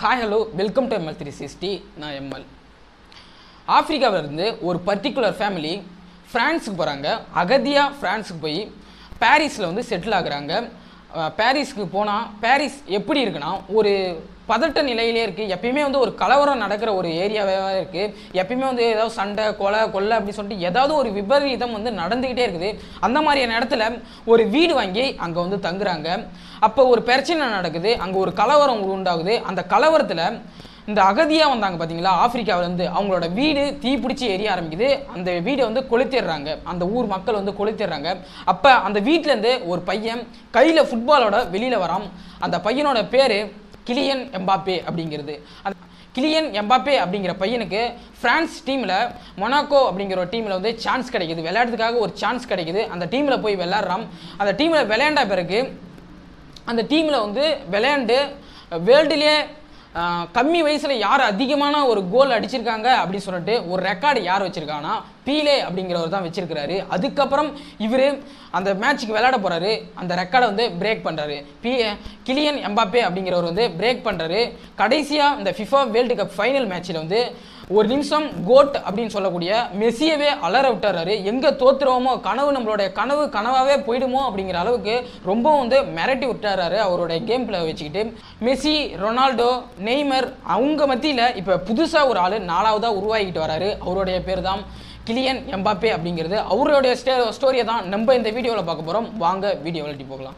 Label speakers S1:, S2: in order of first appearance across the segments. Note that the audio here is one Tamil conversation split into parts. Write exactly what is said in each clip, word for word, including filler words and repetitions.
S1: Hi, hello, welcome to M L three sixty. நான் M L. ஆப்பிரிக்காவில இருந்து ஒரு பர்టిక్యులர் ஃபேமிலி பிரான்ஸ்க்கு போறாங்க. அகதியா பிரான்ஸ்க்கு போய் பாரிஸ்ல வந்து செட்டில் ஆகுறாங்க. பாரிஸ்க்கு போனா பாரிஸ் எப்படி இருக்குன்னா ஒரு பதட்ட நிலையிலே இருக்கு. எப்பயுமே வந்து ஒரு கலவரம் நடக்கிற ஒரு ஏரியாவே இருக்கு. எப்பயுமே வந்து ஏதாவது சண்டை கொலை கொள்ளை அப்படி சொல்லிட்டு ஏதாவது ஒரு விபரீதம் வந்து நடந்துகிட்டே இருக்குது. அந்த மாதிரியான இடத்துல ஒரு வீடு வாங்கி அங்க வந்து தங்குறாங்க. அப்போ ஒரு பிரச்சனை நடக்குது. அங்க ஒரு கலவரம் உண்டாகுது. அந்த கலவரத்துல இந்த அகதியா வந்தாங்க பாத்தீங்களா, ஆப்பிரிக்காவில இருந்து அவங்களோட வீடு தீப்பிடிச்சு எரிய ஆரம்பிக்குது. அந்த வீடை வந்து கொளுத்திடுறாங்க. அந்த ஊர் மக்கள் வந்து கொளுத்திடுறாங்க. அப்ப அந்த வீட்டுல இருந்து ஒரு பையன் கையில ஃபுட்பாலோட வெளியில வரான். அந்த பையனோட பேரு கிலியன் எம்பாப்பே அப்படிங்கிறது. அந்த கிலியன் எம்பாப்பே அப்படிங்கிற பையனுக்கு பிரான்ஸ் டீமில் மொனாக்கோ அப்படிங்கிற ஒரு டீமில் வந்து சான்ஸ் கிடைக்குது. விளையாடுறதுக்காக ஒரு சான்ஸ் கிடைக்குது. அந்த டீமில் போய் விளையாடுறான். அந்த டீமில் விளையாண்ட பிறகு அந்த டீமில் வந்து விளையாண்டு வேர்ல்டுலேயே கம்மி வயசில் யார் அதிகமான ஒரு கோல் அடிச்சிருக்காங்க அப்படின்னு சொல்லிட்டு ஒரு ரெக்கார்டு யார் வச்சிருக்காங்கன்னா பீலே அப்படிங்கிறவர் தான் வச்சிருக்கிறாரு. அதுக்கப்புறம் இவர் அந்த மேட்சுக்கு விளையாட போறாரு. அந்த ரெக்கார்டை வந்து பிரேக் பண்றாரு. பி கிலியன் எம்பாப்பே அப்படிங்கிறவர் வந்து பிரேக் பண்றாரு. கடைசியா இந்த ஃபிஃபா வேர்ல்டு கப் ஃபைனல் மேட்ச்ல வந்து ஒரு நிமிஷம் கோட் அப்படின்னு சொல்லக்கூடிய மெஸ்ஸியவே அலற விட்டுறாரு. எங்க தோத்துருவோமோ, கனவு நம்மளுடைய கனவு கனவாவே போயிடுமோ அப்படிங்கிற அளவுக்கு ரொம்ப வந்து மிரட்டி விட்டுறாரு அவருடைய கேம் பிளே வச்சுக்கிட்டு. மெஸ்ஸி, ரொனால்டோ, நெய்மர் அவங்க மத்தியில் இப்போ புதுசாக ஒரு ஆள் நாலாவதாக உருவாகிட்டு வராரு. அவருடைய பேர் தான் கிலியன் எம்பாப்பே அப்படிங்கிறது. அவருடைய ஸ்டே ஸ்டோரியை தான் நம்ம இந்த வீடியோவில் பார்க்க போகிறோம். வாங்க வீடியோ விளையாட்டி போகலாம்.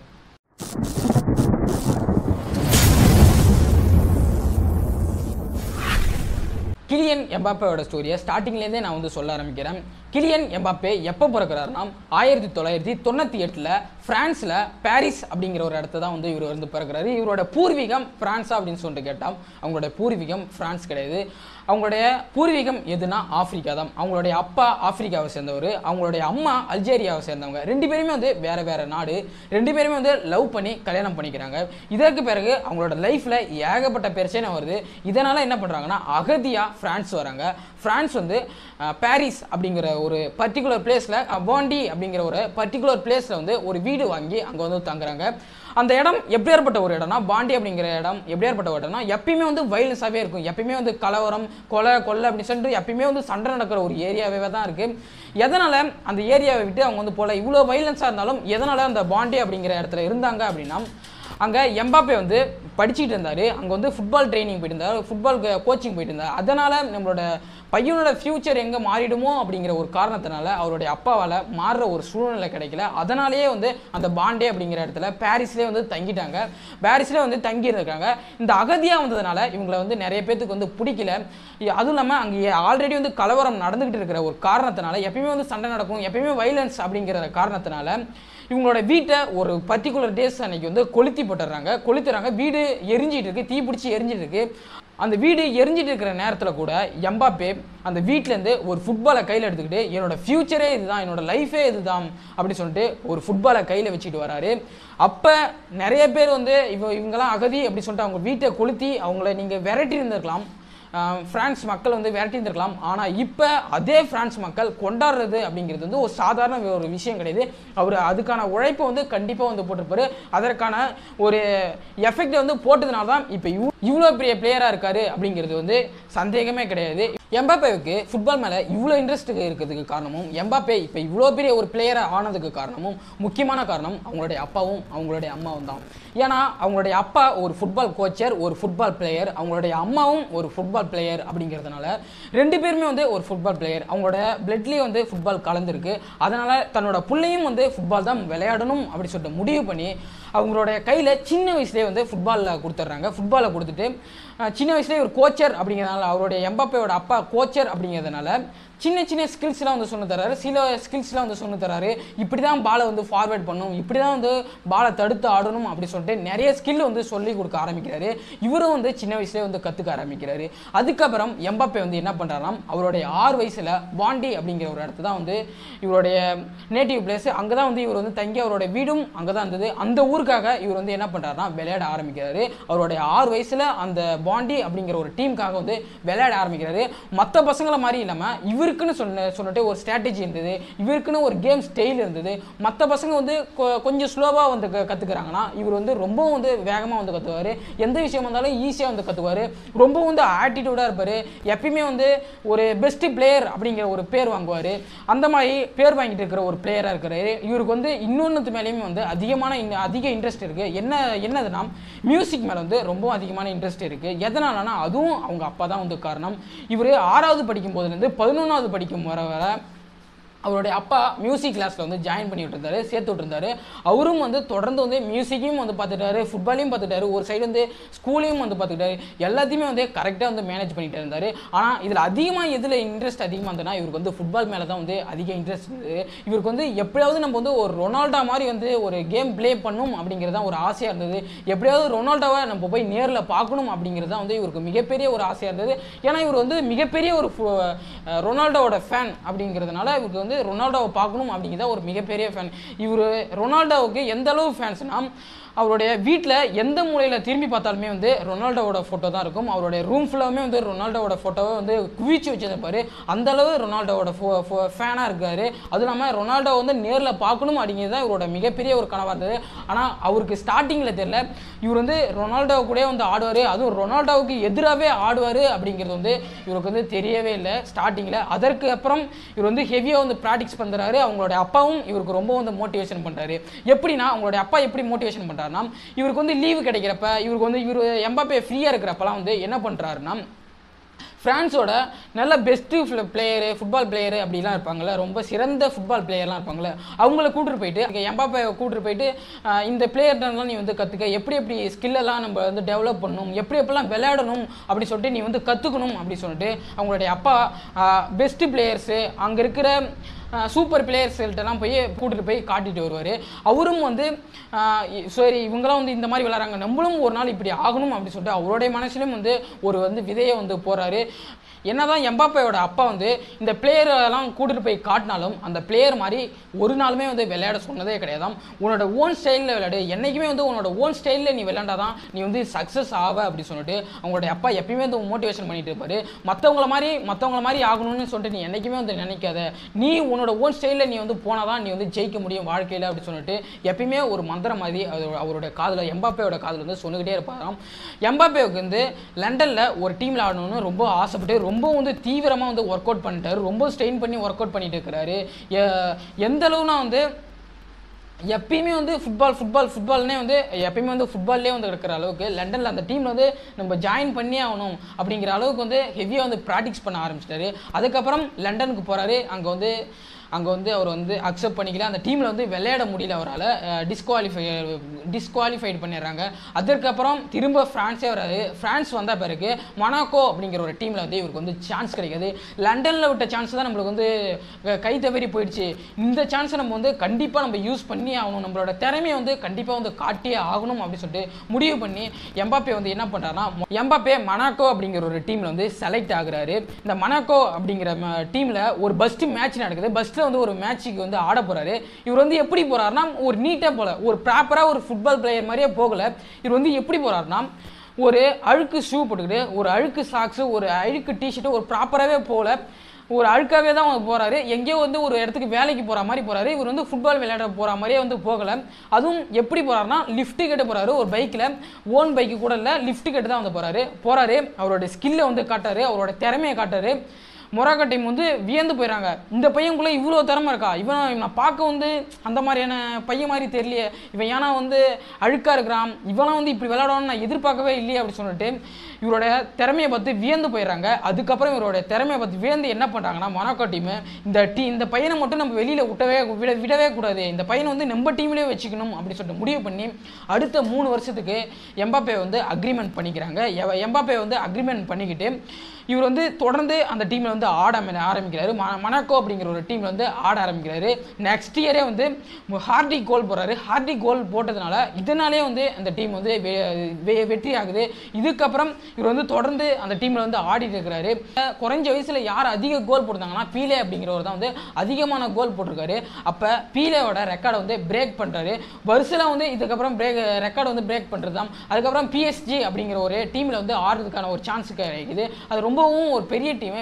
S1: கிலியன் எம்பாப்பேவோட ஸ்டோரியை ஸ்டார்டிங்லேருந்தே நான் வந்து சொல்ல ஆரம்பிக்கிறேன். கிலியன் எம்பாப்பே எப்போ பிறக்கிறாருன்னா ஆயிரத்தி தொள்ளாயிரத்தி தொண்ணூற்றி எட்டில் ஃப்ரான்ஸில் பாரிஸ் அப்படிங்கிற ஒரு இடத்த தான் வந்து இவர் வந்து பிறக்கிறாரு. இவரோட பூர்வீகம் ஃப்ரான்ஸா அப்படின்னு சொல்லிட்டு கேட்டால் அவங்களோட பூர்வீகம் ஃப்ரான்ஸ் கிடையாது. அவங்களுடைய பூர்வீகம் எதுனா ஆப்பிரிக்கா தான். அவங்களுடைய அப்பா ஆப்பிரிக்காவை சேர்ந்தவர், அவங்களுடைய அம்மா அல்ஜேரியாவை சேர்ந்தவங்க. ரெண்டு பேருமே வந்து வேற வேற நாடு. ரெண்டு பேருமே வந்து லவ் பண்ணி கல்யாணம் பண்ணிக்கிறாங்க. இதற்கு பிறகு அவங்களோட லைஃப்ல ஏகப்பட்ட பிரச்சனை வருது. இதனால என்ன பண்றாங்கன்னா அகதியா பிரான்ஸ் வராங்க. பிரான்ஸ் வந்து பாரிஸ் அப்படிங்கிற ஒரு பர்டிகுலர் பிளேஸ்ல பாண்டி அப்படிங்கிற ஒரு பர்டிகுலர் பிளேஸ்ல வந்து ஒரு வீடு வாங்கி அங்க வந்து தங்குறாங்க. அந்த இடம் எப்படியாற்பட்ட ஒரு இடம்னா பாண்டி அப்படிங்கிற இடம் எப்படியாற்பட்ட ஒரு இடம்னா எப்பயுமே வந்து வயலன்ஸாகவே இருக்கும். எப்பயுமே வந்து கலவரம் கொலை கொள்ளை அப்படின்னு சொல்லிட்டு எப்பயுமே வந்து சண்டை நடக்கிற ஒரு ஏரியாவே தான் இருக்கு. எதனால அந்த ஏரியாவை விட்டு அவங்க வந்து போல இவ்வளோ வயலன்ஸாக இருந்தாலும் எதனால அந்த பாண்டி அப்படிங்கிற இடத்துல இருந்தாங்க அப்படின்னா அங்கே எம்பாப்பே வந்து படிச்சுட்டு இருந்தார். அங்கே வந்து ஃபுட்பால் ட்ரைனிங் போயிட்டு இருந்தார், ஃபுட்பால் கோச்சிங் போயிட்டு இருந்தார். அதனால் நம்மளோட பையனோட ஃப்யூச்சர் எங்கே மாறிடுமோ அப்படிங்கிற ஒரு காரணத்தினால அவருடைய அப்பாவால் மாறுற ஒரு சூழ்நிலை கிடைக்கல. அதனாலேயே வந்து அந்த பாண்டே அப்படிங்கிற இடத்துல பாரிஸ்லேயே வந்து தங்கிட்டாங்க. பாரிஸ்லேயே வந்து தங்கி இருக்காங்க. இந்த அகதியாக வந்ததுனால இவங்களை வந்து நிறைய பேத்துக்கு வந்து பிடிக்கல. அதுவும் இல்லாமல் அங்கே ஆல்ரெடி வந்து கலவரம் நடந்துகிட்டு இருக்கிற ஒரு காரணத்தினால எப்பயுமே வந்து சண்டை நடக்கும், எப்பயுமே வைலன்ஸ் அப்படிங்கிற காரணத்தினால இவங்களோட வீட்டை ஒரு பர்டிகுலர் டேஸ் அன்னைக்கு வந்து கொளுத்தி போட்டுறாங்க. கொளுத்துறாங்க. வீடு எரிஞ்சிட்டு இருக்கு, தீ பிடிச்சி எரிஞ்சிட்டு இருக்கு. அந்த வீடு எரிஞ்சிட்டு இருக்கிற நேரத்தில் கூட எம்பாப்பே அந்த வீட்டிலேருந்து ஒரு ஃபுட்பாலை கையில் எடுத்துக்கிட்டு என்னோட ஃபியூச்சரே இதுதான், என்னோட லைஃபே இதுதான் அப்படின்னு சொல்லிட்டு ஒரு ஃபுட்பாலை கையில் வச்சுக்கிட்டு வராரு. அப்போ நிறைய பேர் வந்து இவ இவங்கெல்லாம் அகதி அப்படி சொல்லிட்டு அவங்க வீட்டை கொளுத்தி அவங்கள நீங்கள் விரட்டி இருந்திருக்கலாம், பிரான்ஸ் மக்கள் வந்து விரட்டி இருந்திருக்கலாம். ஆனால் இப்போ அதே பிரான்ஸ் மக்கள் கொண்டாடுறது அப்படிங்கிறது வந்து ஒரு சாதாரண ஒரு விஷயம் கிடையாது. அவர் அதுக்கான உழைப்பை வந்து கண்டிப்பாக வந்து போட்டிருப்பாரு. அதற்கான ஒரு எஃபெக்ட் வந்து போட்டதுனால தான் இப்போ இவ் இவ்வளோ பெரிய பிளேயராக இருக்காரு அப்படிங்கிறது வந்து சந்தேகமே கிடையாது. எம்பாப்பேவுக்கு ஃபுட்பால் மேலே இவ்வளோ இன்ட்ரெஸ்ட் இருக்கிறதுக்கு காரணமும் எம்பாப்பே இப்போ இவ்வளோ பெரிய ஒரு பிளேயராக ஆனதுக்கு காரணமும் முக்கியமான காரணம் அவங்களுடைய அப்பாவும் அவங்களுடைய அம்மாவும் தான். ஏன்னா அவங்களுடைய அப்பா ஒரு ஃபுட்பால் கோச்சர், ஒரு ஃபுட்பால் பிளேயர். அவங்களுடைய அம்மாவும் ஒரு ஃபுட்பால் பிளேயர் அப்படிங்கிறதுனால ரெண்டு பேருமே வந்து ஒரு ஃபுட்பால் பிளேயர். அவங்களோட பிளட்லேயே வந்து ஃபுட்பால் கலந்துருக்கு. அதனால் தன்னோட பிள்ளையும் வந்து ஃபுட்பால் தான் விளையாடணும் அப்படி சொல்லிட்டு முடிவு பண்ணி அவங்களுடைய கையில் சின்ன வயசுலேயே வந்து ஃபுட்பாலில் கொடுத்துட்றாங்க. ஃபுட்பாலை கொடுத்துட்டு சின்ன வயசுலேயே ஒரு கோச்சர் அப்படிங்கிறதுனால அவருடைய எம்பாப்பேயோட அப்பா கோச்சர் அப்படிங்கிறதுனால சின்ன சின்ன ஸ்கில்ஸ்லாம் வந்து சொல்லி தராரு. சில ஸ்கில்ஸ்லாம் வந்து சொல்லி தராரு. இப்படி தான் பாலை வந்து ஃபார்வேர்ட் பண்ணணும், இப்படி தான் வந்து பாலை தடுத்து ஆடணும் அப்படி சொல்லிட்டு நிறைய ஸ்கில் வந்து சொல்லி கொடுக்க ஆரம்பிக்கிறாரு. இவரும் வந்து சின்ன வயசுலேயே வந்து கற்றுக்க ஆரம்பிக்கிறாரு. அதுக்கப்புறம் எம்பாப்பே வந்து என்ன பண்ணுறாருன்னா அவருடைய ஆறு வயசில் பாண்டி அப்படிங்கிற ஒரு இடத்து தான் வந்து இவருடைய நேட்டிவ் பிளேஸ். அங்கே தான் வந்து இவர் வந்து தங்கி அவருடைய வீடும் அங்கே தான் இருந்தது. அந்த ஊருக்காக இவர் வந்து என்ன பண்ணுறாருன்னா விளையாட ஆரம்பிக்கிறாரு. அவருடைய ஆறு வயசில் அந்த பாண்டி அப்படிங்கிற ஒரு டீமுக்காக வந்து விளையாட ஆரம்பிக்கிறாரு. மற்ற பசங்களை மாதிரி இல்லாமல் இவருக்கு இவருக்குன்னு சொன்ன சொல்லிட்டு ஒரு ஸ்ட்ராட்டஜி இருந்தது, இவருக்குன்னு ஒரு கேம் ஸ்டைல் இருந்தது. மற்ற பசங்க வந்து கொஞ்சம் ஸ்லோவாக வந்து கற்றுக்குறாங்கன்னா இவர் வந்து ரொம்பவும் வந்து வேகமாக வந்து கற்றுக்குவார். எந்த விஷயம் வந்தாலும் ஈஸியாக வந்து கற்றுக்குவார். ரொம்ப வந்து ஆட்டிடியூடாக இருப்பார். எப்பயுமே வந்து ஒரு பெஸ்ட் பிளேயர் அப்படிங்கிற ஒரு பேர் வாங்குவார். அந்த மாதிரி பேர் வாங்கிட்டு இருக்கிற ஒரு பிளேயராக இருக்கிறாரு. இவருக்கு வந்து இன்னொன்று மேலேயுமே வந்து அதிகமான அதிக இன்ட்ரெஸ்ட் இருக்குது. என்ன என்னதுன்னா மியூசிக் மேலே வந்து ரொம்ப அதிகமான இன்ட்ரெஸ்ட் இருக்குது. எதனாலனா அதுவும் அவங்க அப்பா தான் வந்து காரணம். இவர் ஆறாவது படிக்கும் போதுலேருந்து பதினொன்றாவது படிக்கும் வர வர அவருடைய அப்பா மியூசிக் கிளாஸில் வந்து ஜாயின் பண்ணி விட்டுருந்தாரு, சேர்த்து விட்டுருந்தாரு. அவரும் வந்து தொடர்ந்து வந்து மியூசிக்கையும் வந்து பார்த்துட்டாரு, ஃபுட்பாலையும் பார்த்துட்டாரு, ஒரு சைடு வந்து ஸ்கூலையும் வந்து பார்த்துக்கிட்டாரு. எல்லாத்தையுமே வந்து கரெக்டாக வந்து மேனேஜ் பண்ணிட்டு இருந்தார். ஆனால் இதில் அதிகமாக எதில் இன்ட்ரெஸ்ட் அதிகமாக இருந்ததுன்னா இவருக்கு வந்து ஃபுட்பால் மேலே தான் வந்து அதிக இன்ட்ரெஸ்ட் இருந்தது. இவருக்கு வந்து எப்படியாவது நம்ம வந்து ஒரு ரொனால்டோ மாதிரி வந்து ஒரு கேம் ப்ளே பண்ணும் அப்படிங்கிறது தான் ஒரு ஆசையாக இருந்தது. எப்படியாவது ரொனால்டோவை நம்ம போய் நேரில் பார்க்கணும் அப்படிங்கிறது தான் வந்து இவருக்கு மிகப்பெரிய ஒரு ஆசையாக இருந்தது. ஏன்னா இவர் வந்து மிகப்பெரிய ஒரு ரொனால்டோவோட ஃபேன் அப்படிங்கிறதுனால இவருக்கு வந்து ரொனால்டோவை பார்க்கணும் அப்படிங்கிறத ஒரு மிகப்பெரிய ஃபேன். இவர் ரொனால்டோவுக்கு எந்த அளவு ஃபேன்ஸ்னா அவருடைய வீட்டில் எந்த மூலையில் திரும்பி பார்த்தாலுமே வந்து ரொனால்டோவோட ஃபோட்டோ தான் இருக்கும். அவருடைய ரூம் ஃபுல்லாகவே வந்து ரொனால்டோவோட ஃபோட்டோவை வந்து குவிச்சு வச்சிருப்பாரு. அந்தளவு ரொனால்டோவோட ஃபோ ஃபேனாக இருக்கார். அதுவும் இல்லாமல் ரொனால்டோ வந்து நேரில் பார்க்கணும் அப்படிங்கிறது தான் இவரோட மிகப்பெரிய ஒரு கனவாக இருந்தது. ஆனால் அவருக்கு ஸ்டார்டிங்கில் தெரியல இவர் வந்து ரொனால்டோ கூட வந்து ஆடுவார், அதுவும் ரொனால்டோவுக்கு எதிராகவே ஆடுவார் அப்படிங்கிறது வந்து இவருக்கு வந்து தெரியவே இல்லை ஸ்டார்டிங்கில். அதற்கு அப்புறம் இவர் வந்து ஹெவியாக வந்து ப்ராக்டிஸ் பண்ணுறாரு. அவங்களுடைய அப்பாவும் இவருக்கு ரொம்ப வந்து மோட்டிவேஷன் பண்ணுறாரு. எப்படின்னா அவங்களுடைய அப்பா எப்படி மோட்டிவேஷன் பண்ணுறாரு, இவருக்கு வந்து லீவு கிடைக்கிறப்ப இவருக்கு வந்து இவர் எம்பாப்பே ஃப்ரீயா இருக்கிறப்பலாம் வந்து என்ன பண்றாருன்னா பிரான்ஸோட நல்ல பெஸ்ட் பிளேயரு ஃபுட்பால் பிளேயரு அப்படிலாம் இருப்பாங்கள்ல, ரொம்ப சிறந்த ஃபுட்பால் பிளேயர்லாம் இருப்பாங்கள்ல, அவங்கள கூட்டிட்டு போயிட்டு எம்பாப்பே கூட்டிட்டு போயிட்டு இந்த பிளேயர்லாம் நீ வந்து கற்றுக்க, எப்படி எப்படி ஸ்கில்லெல்லாம் நம்ம வந்து டெவலப் பண்ணணும், எப்படி எப்படிலாம் விளையாடணும் அப்படி சொல்லிட்டு நீ வந்து கற்றுக்கணும் அப்படி சொல்லிட்டு அவங்களுடைய அப்பா பெஸ்ட் பிளேயர்ஸு அங்கே இருக்கிற சூப்பர் பிளேயர்ஸ்கிட்டலாம் போய் கூட்டிகிட்டு போய் காட்டிட்டு வருவார். அவரும் வந்து சரி இவங்களாம் வந்து இந்த மாதிரி விளையாடுறாங்க, நம்மளும் ஒரு நாள் இப்படி ஆகணும் அப்படின்னு சொல்லிட்டு அவருடைய மனசுலையும் வந்து ஒரு வந்து விதையை வந்து போகிறாரு. என்னதான் எம்பாப்பேயோட அப்பா வந்து இந்த பிளேயரெல்லாம் கூட்டிட்டு போய் காட்டினாலும் அந்த பிளேயர் மாதிரி ஒரு நாளுமே வந்து விளையாட சொன்னதே கிடையாதாம். உன்னோட ஓன் ஸ்டைலில் விளையாடு, என்றைக்குமே வந்து உன்னோட ஓன் ஸ்டைலில் நீ விளையாண்டாதான் நீ வந்து சக்ஸஸ் ஆவ அப்படி சொல்லிட்டு அவங்களுடைய அப்பா எப்பயுமே வந்து மோட்டிவேஷன் பண்ணிட்டு இருப்பாரு. மற்றவங்கள மாதிரி மற்றவங்கள மாதிரி ஆகணும்னு சொல்லிட்டு நீ என்றைக்குமே வந்து நினைக்காத, நீ உன்னோட ஓன் ஸ்டைலில் நீ வந்து போனாதான் நீ வந்து ஜெயிக்க முடியும் வாழ்க்கையில் அப்படி சொல்லிட்டு எப்பயுமே ஒரு மந்திரம் மாதிரி அவருடைய காதில் எம்பாப்பேயோட காதில் வந்து சொல்லிக்கிட்டே இருப்பாராம். எம்பாப்பேவுக்கு வந்து லண்டனில் ஒரு டீமில் ஆடணும்னு ரொம்ப ஆசைப்பட்டு ரொம்ப வந்து தீவிரமாக வந்து ஒர்க் அவுட் பண்ணிட்டாரு, ரொம்ப ஸ்ட்ரெயின் பண்ணி ஒர்க் அவுட் பண்ணிட்டு இருக்கிறாரு. எந்த அளவுனா வந்து எப்பயுமே வந்து ஃபுட்பால் ஃபுட்பால் ஃபுட்பால்னே வந்து எப்பயுமே வந்து ஃபுட்பால்லே வந்து இருக்கிற அளவுக்கு லண்டனில் அந்த டீமில் வந்து நம்ம ஜாயின் பண்ணி ஆகணும் அப்படிங்கிற அளவுக்கு வந்து ஹெவியாக வந்து ப்ராக்டிஸ் பண்ண ஆரம்பிச்சிட்டாரு. அதுக்கப்புறம் லண்டனுக்கு போகிறாரு. அங்கே வந்து அங்கே வந்து அவர் வந்து அக்செப்ட் பண்ணிக்கல, அந்த டீமில் வந்து விளையாட முடியல, அவரால் டிஸ்குவாலிஃபை டிஸ்குவாலிஃபைடு பண்ணிடுறாங்க. அதற்கப்புறம் திரும்ப ஃப்ரான்ஸே வராது. ஃப்ரான்ஸ் வந்த பிறகு மொனாக்கோ அப்படிங்கிற ஒரு டீமில் வந்து இவருக்கு வந்து சான்ஸ் கிடைக்காது. லண்டனில் விட்ட சான்ஸ் தான் நம்மளுக்கு வந்து கை தவறி போயிடுச்சு. இந்த சான்ஸை நம்ம வந்து கண்டிப்பாக நம்ம யூஸ் பண்ணி ஆகணும், நம்மளோட திறமையை வந்து கண்டிப்பாக வந்து காட்டியே ஆகணும் அப்படின்னு சொல்லிட்டு முடிவு பண்ணி எம்பாப்பே வந்து என்ன பண்ணுறாருன்னா எம்பாப்பே மொனாக்கோ அப்படிங்கிற ஒரு டீமில் வந்து செலக்ட் ஆகுறாரு. இந்த மொனாக்கோ அப்படிங்கிற டீமில் ஒரு பஸ்ட் மேட்ச் நடக்குது. பஸ்ட் வந்து ஒரு மேட்சுக்கு வந்து ஆட போறாரு. இவர் வந்து எப்படி போறாருன்னா ஒரு நீட்டா போல, ஒரு ப்ராப்பரா ஒரு ஃபுட்பால் பிளேயர் மாதிரியே போகல. இவர் வந்து எப்படி போறாருன்னா ஒரு அழுக்கு ஷூ போட்டுக்கிட்டு, ஒரு அழுக்கு சாக்ஸ், ஒரு அழுக்கு டிஷர்ட், ஒரு ப்ராப்பராகவே போல ஒரு அழுக்காவே தான் அவங்க போறாரு. எங்கேயோ வந்து ஒரு இடத்துக்கு வேலைக்கு போற மாதிரி போறாரு. இவர் வந்து ஃபுட்பால் விளையாட போற மாதிரியே வந்து போகல. அதுவும் எப்படி போறாருன்னா லிஃப்ட் கிட்ட போறாரு. ஒரு பைக்ல ஓன் பைக்கு கூட இல்லை, லிஃப்ட் கிட்ட தான் வந்து போறாரு போறாரு அவரோட ஸ்கில்லை வந்து காட்டாரு, அவரோட திறமையை காட்டாரு. மொராக்கோ டீம் வந்து வியந்து போயிடறாங்க. இந்த பையனுக்குள்ளே இவ்வளோ திறமை இருக்கா, இவன் நான் பார்க்க வந்து அந்த மாதிரியான பையன் மாதிரி தெரியலையே, இவன் ஏன்னா வந்து அழுக்காக இருக்கிறான், இவெல்லாம் வந்து இப்படி விளையாடணும்னு நான் எதிர்பார்க்கவே இல்லையே அப்படி சொல்லிட்டு இவரோட திறமையை பார்த்து வியந்து போயிடறாங்க. அதுக்கப்புறம் இவரோட திறமையை பார்த்து வியந்து என்ன பண்ணுறாங்கன்னா மொராக்கோ டீமு இந்த டீ இந்த பையனை மட்டும் நம்ம வெளியில் விட்டவே விட விடவே கூடாது, இந்த பையனை வந்து நம்ம டீம்லேயே வச்சுக்கணும் அப்படின்னு சொல்லிட்டு முடிவு பண்ணி அடுத்த மூணு வருஷத்துக்கு எம்பாப்பே வந்து அக்ரிமெண்ட் பண்ணிக்கிறாங்க. எம்பாப்பே வந்து அக்ரிமெண்ட் பண்ணிக்கிட்டு இவர் வந்து தொடர்ந்து அந்த டீமில் வந்து ஆட ஆரம்பிக்கிறாரு. மொனாக்கோ அப்படிங்கிற ஒரு டீமில் வந்து ஆட ஆரம்பிக்கிறாரு. நெக்ஸ்ட் இயரே வந்து ஹார்டி கோல் போடுறாரு. ஹார்டி கோல் போட்டதுனால இதனாலே வந்து அந்த டீம் வந்து வெற்றி ஆகுது. இதுக்கப்புறம் இவர் வந்து தொடர்ந்து அந்த டீமில் வந்து ஆடிட்டு இருக்கிறாரு. குறைஞ்ச வயசில் யார் அதிக கோல் போட்டாங்கன்னா பீலே அப்படிங்கிறவர் தான் வந்து அதிகமான கோல் போட்டிருக்காரு. அப்போ பீலேவோட ரெக்கார்டை வந்து பிரேக் பண்ணுறாரு. வருஷம் வந்து இதுக்கப்புறம் பிரேக் ரெக்கார்டு வந்து பிரேக் பண்ணுறது தான். அதுக்கப்புறம் பிஎஸ்ஜி அப்படிங்கிற ஒரு டீமில் வந்து ஆடுறதுக்கான ஒரு சான்ஸ் கிடைக்குது. அது ரொம்பவும் ஒரு பெரிய டீம் பிஎஸ்ஜி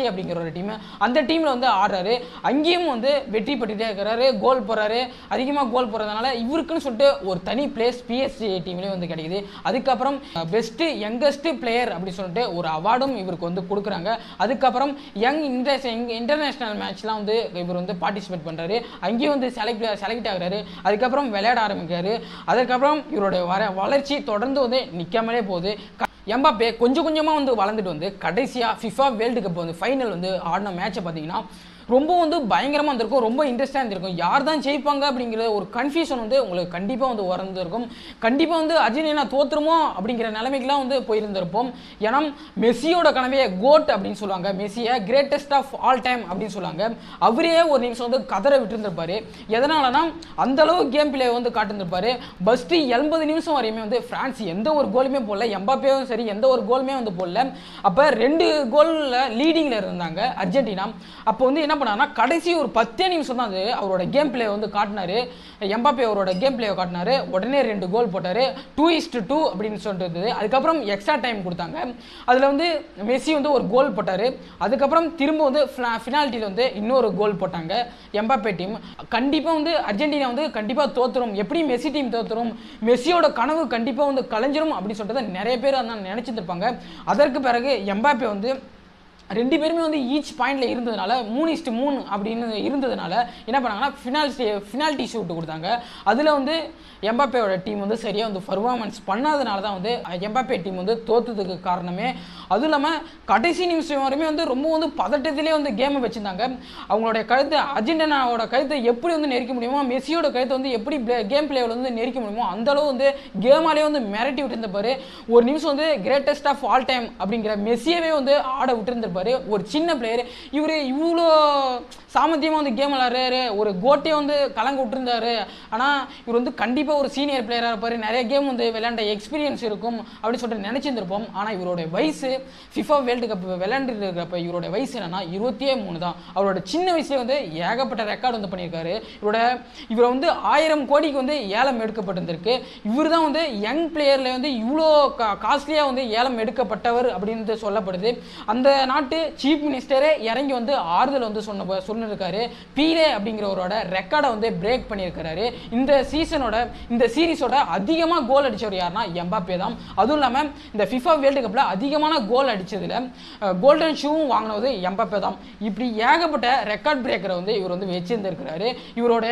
S1: யுஎஸ்ஏ அப்படிங்கிற ஒரு டீம், அந்த டீமில் வந்து ஆடுறாரு. அங்கேயும் வந்து வெற்றி பெற்றுட்டே இருக்கிறாரு, கோல் போடுறாரு. அதிகமாக கோல் போடுறதுனால இவருக்குன்னு சொல்லிட்டு ஒரு தனி பிளேஸ் பிஎஸ்ஜி டீம்லேயே வந்து கிடைக்குது. அதுக்கப்புறம் பெஸ்ட்டு யங்கஸ்ட் பிளேயர் அப்படின்னு சொல்லிட்டு ஒரு அவார்டும் இவருக்கு வந்து கொடுக்குறாங்க. அதுக்கப்புறம் யங் இன்டர்நேஷனல் மேட்ச்லாம் வந்து இவர் வந்து பார்ட்டிசிபேட் பண்ணுறாரு. அங்கேயும் வந்து செலக்ட் செலக்ட் ஆகுறாரு. அதுக்கப்புறம் விளையாட ஆரம்பிக்கிறாரு. அதுக்கப்புறம் இவருடைய வர வளர்ச்சி தொடர்ந்து வந்து நிற்காமலே போகுது. எம்பாப்பே கொஞ்சம் கொஞ்சமாக வந்து வளர்ந்துட்டு வந்து கடைசியாக ஃபிஃபா வேர்ல்டு கப் வந்து ஃபைனல் வந்து ஆடின மேட்சை பார்த்தீங்கன்னா ரொம்ப வந்து பயங்கரமாக இருந்திருக்கும், ரொம்ப இன்ட்ரெஸ்டாக இருந்திருக்கும். யார் தான் ஜெயிப்பாங்க அப்படிங்கிற ஒரு கன்ஃபியூஷன் வந்து உங்களுக்கு கண்டிப்பாக வந்து வரந்திருக்கும். கண்டிப்பாக வந்து அர்ஜென்டினா தோற்றுருமோ அப்படிங்கிற நிலைமைக்கெல்லாம் வந்து போயிருந்திருப்போம். ஏன்னா மெஸ்ஸியோட கனவையே கோட் அப்படின்னு சொல்லுவாங்க, மெஸ்ஸியை கிரேட்டஸ்ட் ஆஃப் ஆல் டைம் அப்படின்னு சொல்லுவாங்க. அவரே ஒரு நிமிஷம் வந்து கதற விட்டுருந்துருப்பாரு. எதனாலனா அந்த அளவு கேம் பிளே வந்து காட்டிருந்திருப்பாரு. ஃபஸ்ட்டு எண்பது நிமிஷம் வரையுமே வந்து பிரான்ஸ் எந்த ஒரு கோலுமே போடல, எம்பாப்பேவும் சரி எந்த ஒரு கோலுமே வந்து போடல. அப்போ ரெண்டு கோலில் லீடிங்கில் இருந்தாங்க அர்ஜென்டினா. அப்போ வந்து என்ன பண்ணாருன்னா கடைசி ஒரு பத்தே நிமிஷம் தான் அது அவரோட கேம் பிளே வந்து காட்டினாரு. எம்பாப்பே அவரோட கேம் பிளேவை காட்டினாரு. உடனே ரெண்டு கோல் போட்டாரு. டூ இஸ்ட் டூ அப்படின்னு சொல்லிட்டு இருந்தது. அதுக்கப்புறம் எக்ஸ்ட்ரா டைம் கொடுத்தாங்க. அதில் வந்து மெஸ்ஸி வந்து ஒரு கோல் போட்டார். அதுக்கப்புறம் திரும்ப வந்து ஃபினால்ட்டியில் வந்து இன்னொரு கோல் போட்டாங்க எம்பாப்பே டீம். கண்டிப்பாக வந்து அர்ஜென்டினா வந்து கண்டிப்பாக தோற்றுரும், எப்படி மெஸ்ஸி டீம் தோற்றுரும், மெஸ்ஸியோட கனவு கண்டிப்பாக வந்து கலைஞ்சிரும் அப்படின்னு சொல்லிட்டு நிறைய பேர் அதான் நினச்சிருப்பாங்க. அதற்கு பிறகு எம்பாப்பே வந்து ரெண்டு பேருமே வந்து ஈச் பாயிண்டில் இருந்ததுனால மூணு இஸ்ட்டு மூணு அப்படின்னு இருந்ததுனால என்ன பண்ணாங்கன்னா ஃபினால்ட்டி ஃபினால்ட்டி ஷூட்டு கொடுத்தாங்க. அதில் வந்து எம்பாப்பேயோட டீம் வந்து சரியாக வந்து பர்ஃபார்மன்ஸ் பண்ணாதனால தான் வந்து எம்பாப்பே டீம் வந்து தோற்றதுக்கு காரணமே. அதுவும் இல்லாமல் கடைசி நிமிஷம் வரையுமே வந்து ரொம்ப வந்து பதட்டத்திலே வந்து கேமை வச்சுருந்தாங்க. அவங்களுடைய கழுத்தை அர்ஜென்டினாவோட கழுத்தை எப்படி வந்து நெரிக்க முடியுமோ, மெஸ்ஸியோட கழுத்தை வந்து எப்படி கேம் பிளேவில் வந்து நெரிக்க முடியுமோ அந்தளவு வந்து கேமாலே வந்து மிரட்டி விட்டுருந்தப்பாரு. ஒரு நிமிஷம் வந்து கிரேட்டஸ்ட் ஆஃப் ஆல் டைம் அப்படிங்கிற மெஸ்ஸியவே வந்து ஆட விட்டுருந்த ஒரு சின்ன பிளேயர். இவர் இவ்வளோ சாமர்த்தியமாக வந்து கேம் விளையாடுறாரு, ஒரு கோட்டையை வந்து கலங்க விட்டுருந்தாரு. ஆனால் இவர் வந்து கண்டிப்பாக ஒரு சீனியர் பிளேயராக இருப்பார், நிறைய கேம் வந்து விளையாண்ட எக்ஸ்பீரியன்ஸ் இருக்கும் அப்படின்னு சொல்லிட்டு நினச்சிருந்திருப்போம். ஆனால் இவருடைய வயசு ஃபிஃபா வேர்ல்டு கப் விளையாண்டு இருக்கிறப்ப இவருடைய வயசு என்னன்னா இருபத்தி மூணு தான். அவரோட சின்ன வயசுலேயே வந்து ஏகப்பட்ட ரெக்கார்டு வந்து பண்ணியிருக்காரு. இவரோட இவரை வந்து ஆயிரம் கோடிக்கு வந்து ஏலம் எடுக்கப்பட்டிருந்திருக்கு. இவர் தான் வந்து யங் பிளேயரில் வந்து இவ்வளோ கா காஸ்ட்லியாக வந்து ஏலம் எடுக்கப்பட்டவர் அப்படின்னு சொல்லப்படுது. அந்த நாட்டு சீஃப் மினிஸ்டரே இறங்கி வந்து ஆறுதல் வந்து சொன்ன சொல்லியிருக்காரு. பீலே அப்படிங்கிறவரோட ரெக்கார்டை வந்து பிரேக் பண்ணியிருக்காரு. இந்த சீசனோட இந்த சீரீஸோட அதிகமாக கோல் அடித்தவர் யாருன்னா எம்பாப்பே தான். அதுவும் இல்லாமல் இந்த ஃபிஃபா வேர்ல்டு கப்பில் அதிகமான கோல் அடித்ததில் கோல்டன் ஷூவும் வாங்கினது எம்பாப்பே தான். இப்படி ஏகப்பட்ட ரெக்கார்ட் பிரேக்கரை வந்து இவர் வந்து வச்சிருந்திருக்கிறாரு. இவரோட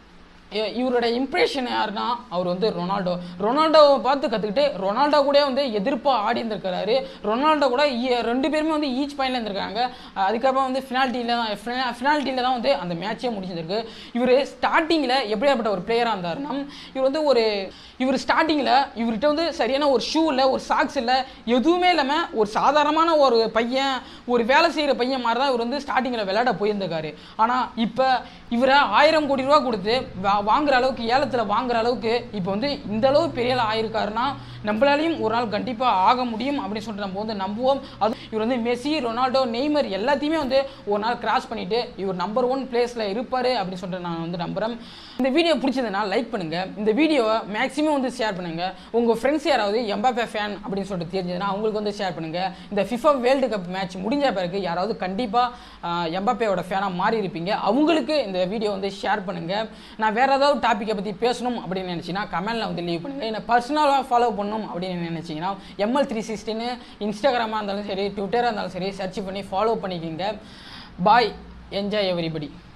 S1: இவருடைய இம்ப்ரெஷன் யாருன்னா அவர் வந்து ரொனால்டோ. ரொனால்டோவை பார்த்து கற்றுக்கிட்டு ரொனால்டோ கூட வந்து எதிர்ப்பாக ஆடி இருந்திருக்கிறாரு. ரொனால்டோ கூட ரெண்டு பேருமே வந்து ஈச் பாயிண்டில் இருந்திருக்காங்க. அதுக்கப்புறம் வந்து ஃபினால்ட்டியில் தான் ஃபினால்ட்டியில் தான் வந்து அந்த மேட்சே முடிஞ்சிருக்கு. இவர் ஸ்டார்டிங்கில் எப்படியாப்பட்ட ஒரு பிளேயராக இருந்தாருன்னா இவர் வந்து ஒரு இவர் ஸ்டார்டிங்கில் இவர்கிட்ட வந்து சரியான ஒரு ஷூ இல்லை, ஒரு சாக்ஸ் இல்லை, எதுவுமே இல்லாமல் ஒரு சாதாரணமான ஒரு பையன், ஒரு வேலை செய்கிற பையன் மாதிரி தான் இவர் வந்து ஸ்டார்டிங்கில் விளையாட போயிருந்திருக்காரு. ஆனால் இப்போ இவரை ஆயிரம் கோடி ரூபா கொடுத்து வாங்குற அளவுக்கு, ஏலத்தில் வாங்குற அளவுக்கு இப்போ வந்து இந்த அளவு பெரிய ஆயிருக்காருன்னா நம்மளாலையும் ஒரு நாள் கண்டிப்பாக ஆக முடியும் அப்படின்னு சொல்லிட்டு நம்ம வந்து நம்புவோம். அது இவர் வந்து மெஸ்ஸி, ரொனால்டோ, நெய்மர் எல்லாத்தையுமே வந்து ஒரு நாள் கிராஸ் பண்ணிவிட்டு இவர் நம்பர் ஒன் பிளேஸில் இருப்பார் அப்படின்னு சொல்லிட்டு நான் வந்து நம்புகிறேன். இந்த வீடியோ பிடிச்சதுன்னா லைக் பண்ணுங்கள், இந்த வீடியோவை மேக்ஸிமம் வந்து ஷேர் பண்ணுங்கள். உங்கள் ஃப்ரெண்ட்ஸ் யாராவது எம்பாப்பே ஃபேன் அப்படின்னு சொல்லிட்டு தெரிஞ்சதுன்னா அவங்களுக்கு வந்து ஷேர் பண்ணுங்கள். இந்த ஃபிஃபா வேர்ல்டு கப் மேட்ச் முடிஞ்ச பிறகு யாராவது கண்டிப்பாக எம்பாப்பேயோட ஃபேனாக மாறி இருப்பீங்க, அவங்களுக்கு இந்த வீடியோ வந்து ஷேர் பண்ணுங்கள். நான் வேறு ஏதாவது டாப்பிக்கை பற்றி பேசணும் அப்படின்னு நினச்சிங்கன்னா கமெண்டில் வந்து லீவ் பண்ணுங்கள். என்னை பர்சனலாக ஃபாலோ பண்ணணும் அப்படின்னு நினச்சிங்கன்னா எம்எல் த்ரீ சிக்ஸ்டின்னு இன்ஸ்டாகிராமாக இருந்தாலும் சரி, ட்விட்டராக இருந்தாலும் சரி சர்ச் பண்ணி ஃபாலோ பண்ணிக்கிங்க. Bye, enjoy everybody.